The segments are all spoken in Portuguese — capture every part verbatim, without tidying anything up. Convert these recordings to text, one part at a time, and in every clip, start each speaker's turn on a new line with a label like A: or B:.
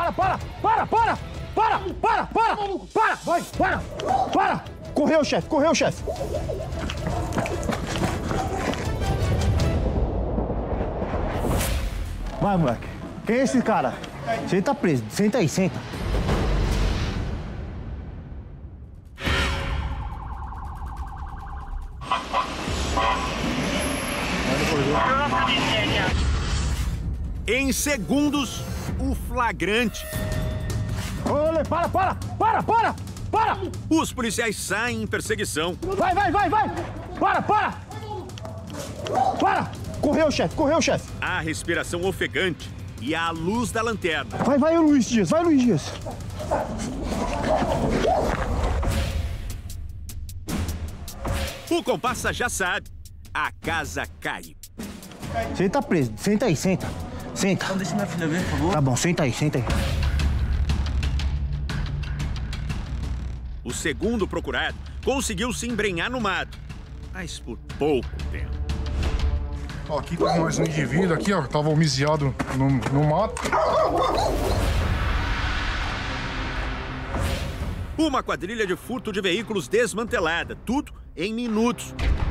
A: para, para, para, para, para, para, para, para, vai, para, para. Correu, chefe, correu, chefe. Vai, moleque. Quem é esse cara? Você tá preso. Senta aí, senta.
B: Em segundos, o flagrante.
A: Olha, para, para, para, para, para.
B: Os policiais saem em perseguição.
A: Vai, vai, vai, vai. Para, para. Para. Correu, chefe, correu, chefe.
B: A respiração ofegante e a luz da lanterna.
A: Vai, vai, Luiz Dias, vai, Luiz Dias.
B: O comparsa já sabe, a casa caiu.
A: Você tá preso. Senta aí, senta. Senta.
C: Então deixa minha filha ver, por favor.
A: Tá bom, senta aí, senta aí.
B: O segundo procurado conseguiu se embrenhar no mato, mas por pouco tempo.
D: Ó, aqui tem mais um indivíduo aqui, ó, tava homiziado no, no mato.
B: Uma quadrilha de furto de veículos desmantelada, tudo em minutos.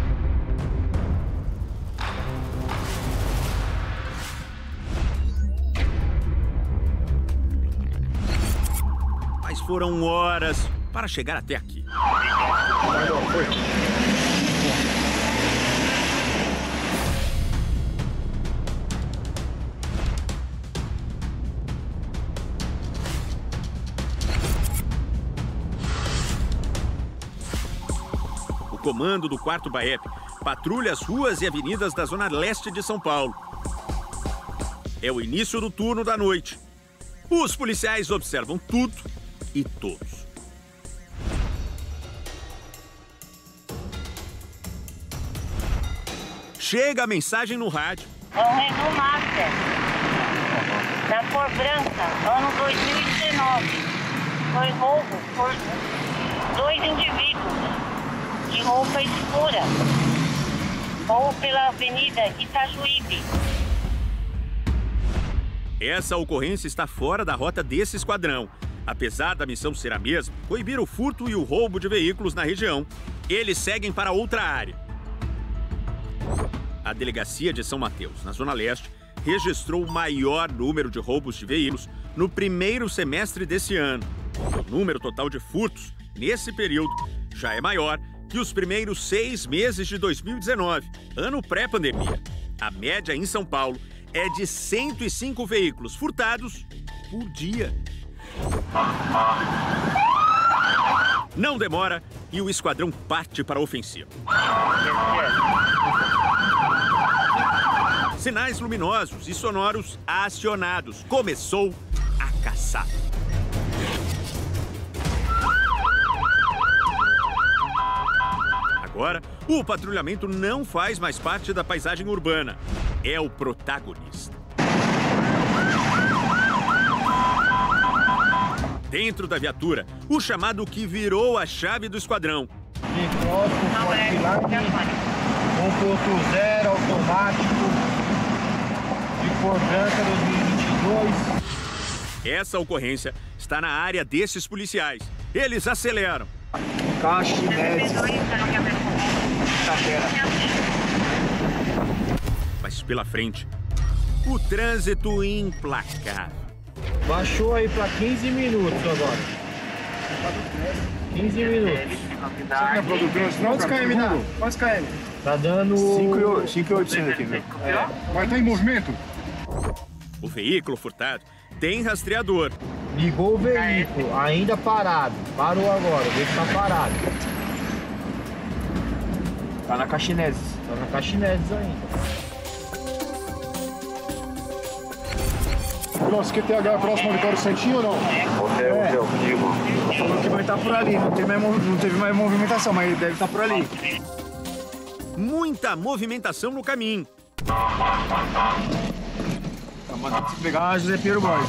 B: Mas foram horas para chegar até aqui. O comando do quarto BAEP patrulha as ruas e avenidas da zona leste de São Paulo. É o início do turno da noite. Os policiais observam tudo e todos. Chega a mensagem no rádio.
E: Reno Master, da cor branca, ano dois mil e dezenove. Foi roubo por dois indivíduos de roupa escura, ou pela Avenida Itajuípe.
B: Essa ocorrência está fora da rota desse esquadrão. Apesar da missão ser a mesma, coibir o furto e o roubo de veículos na região, eles seguem para outra área. A delegacia de São Mateus, na Zona Leste, registrou o maior número de roubos de veículos no primeiro semestre desse ano. O número total de furtos, nesse período, já é maior que os primeiros seis meses de dois mil e dezenove, ano pré-pandemia. A média em São Paulo é de cento e cinco veículos furtados por dia. Não demora e o esquadrão parte para a ofensiva. Sinais luminosos e sonoros acionados. Começou a caçada. Agora, o patrulhamento não faz mais parte da paisagem urbana. É o protagonista. Dentro da viatura, o chamado que virou a chave do esquadrão.
A: um ponto zero, automático, de cor branca, dois mil e vinte e dois.
B: Essa ocorrência está na área desses policiais. Eles aceleram.
A: Caixa de médios.
B: Mas pela frente, o trânsito implacável.
A: Baixou aí para quinze minutos agora. quinze minutos.
D: Quantos km dá?
A: Quantos km? Tá dando cinco mil e oitocentos aqui, viu?
D: É. Mas tá em movimento?
B: O veículo furtado tem rastreador.
A: Ligou o veículo, ainda parado. Parou agora, o veículo tá parado. Tá na Caxineses. Tá na Caxineses ainda.
D: Nossa, Q T H é próximo ao Vitório Santinho ou não?
A: Hotel, é. hotel, comigo. Falou que vai estar por ali, não teve, mais, não teve mais movimentação, mas deve estar por ali.
B: Muita movimentação no caminho.
A: Tá, mas tem que pegar a José Pedro Borges.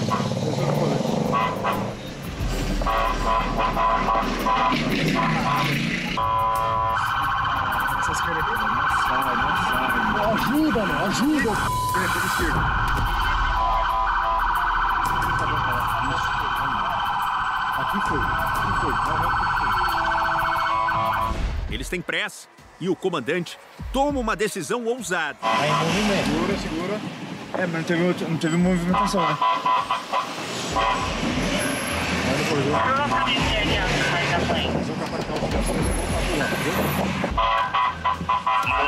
A: Essas caras aqui não sai, não sai.
D: Ajuda, mano, ajuda.
A: É, pela esquerda. que foi? O que foi?
B: Eles têm pressa e o comandante toma uma decisão ousada.
A: Aí, movimento. Segura, segura. É, mas não teve, não teve movimentação, né? Vai no corredor.
E: Eu localizei ali atrás da frente.
A: Fazer o capacete da operação, eu vou calcular, viu?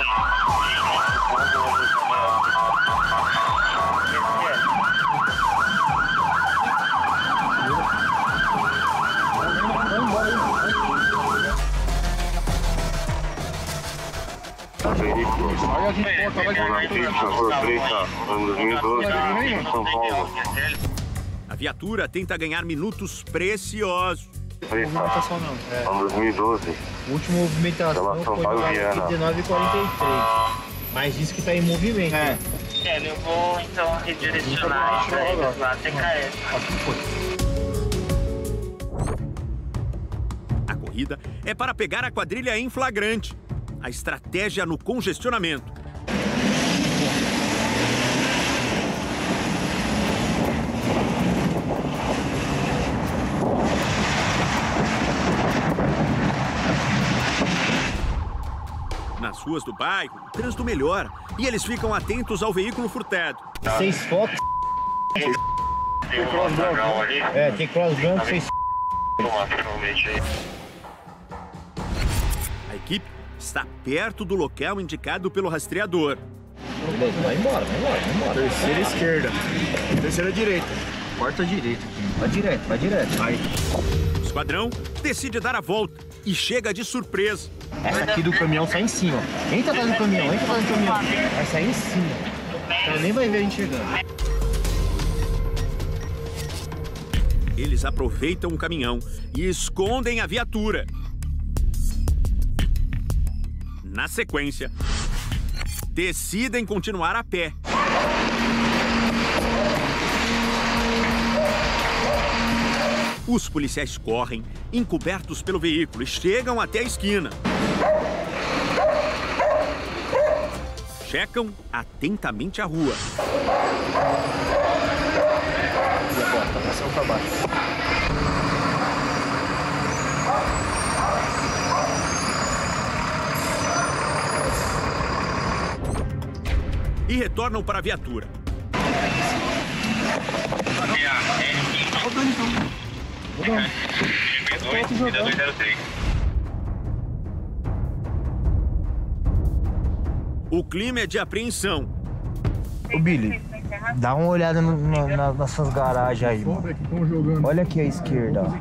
A: Aí a gente corta, vai jogar.
C: dois mil e doze, São Paulo.
B: A viatura tenta ganhar minutos preciosos.
A: Movimentação não. É.
C: dois mil e doze.
A: A última movimentação
C: Relação
A: foi
C: Paulo-Viana.
A: dezenove e quarenta e três. Mas diz que tá em movimento. É.
E: É, eu vou então redirecionar isso aí lá, T K S.
B: A corrida é para pegar a quadrilha em flagrante. A estratégia no congestionamento. Nas ruas do bairro, o trânsito melhora e eles ficam atentos ao veículo furtado.
A: Seis fotos.
C: Tem cross branco ali.
A: É, tem cross branco, seis.
B: A equipe está perto do local indicado pelo rastreador.
A: Beleza, vai embora, vai embora, vai embora. Terceira esquerda. Terceira direita. Quarta direita. Vai direto, vai direto. Vai.
B: O esquadrão decide dar a volta e chega de surpresa.
A: Essa aqui do caminhão sai em cima. Entra atrás do caminhão, entra atrás do caminhão. Vai sair em cima. Ela nem vai ver a gente chegando.
B: Eles aproveitam o caminhão e escondem a viatura. Na sequência, decidem continuar a pé. Os policiais correm, encobertos pelo veículo, e chegam até a esquina. Checam atentamente a rua.
A: E agora, tá passando pra baixo.
B: E retornam para a viatura. O clima é de apreensão.
F: Ô Billy, dá uma olhada no, no, na, nessas garagens aí, mano. Olha aqui à esquerda, ó.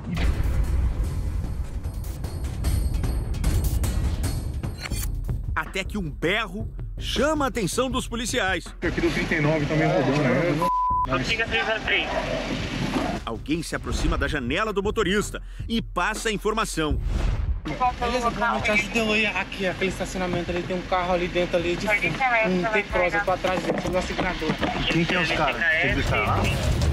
B: Até que um berro chama a atenção dos policiais.
D: Aqui do trinta e nove também rodando, né?
E: Consiga três a três.
B: Alguém se aproxima da janela do motorista e passa a informação.
G: Beleza, como eu te ajudei aí, aqui, aquele estacionamento ali, tem um carro ali dentro ali, de um T-Cross, eu tô atrás dele, tô na seguradora.
F: Quem que é os caras? Você viu os caras lá?